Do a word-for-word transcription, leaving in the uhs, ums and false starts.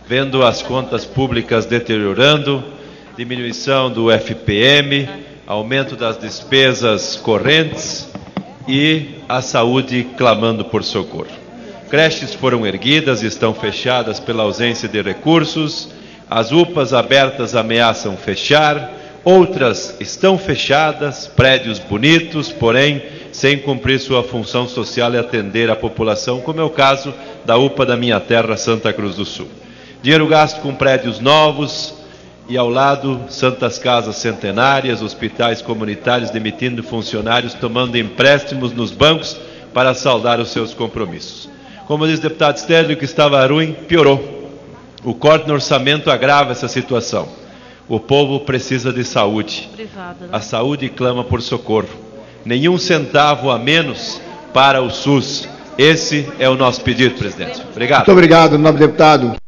vendo as contas públicas deteriorando, diminuição do F P M, aumento das despesas correntes e a saúde clamando por socorro. Creches foram erguidas e estão fechadas pela ausência de recursos, as U P As abertas ameaçam fechar, outras estão fechadas, prédios bonitos, porém sem cumprir sua função social e atender a população, como é o caso da U P A da minha terra, Santa Cruz do Sul. Dinheiro gasto com prédios novos e ao lado santas casas centenárias, hospitais comunitários demitindo funcionários, tomando empréstimos nos bancos para saldar os seus compromissos. Como diz o deputado Stélio, que estava ruim, piorou. O corte no orçamento agrava essa situação. O povo precisa de saúde. Privado, né? A saúde clama por socorro. Nenhum centavo a menos para o SUS. Esse é o nosso pedido, presidente. Obrigado. Muito obrigado, nobre deputado.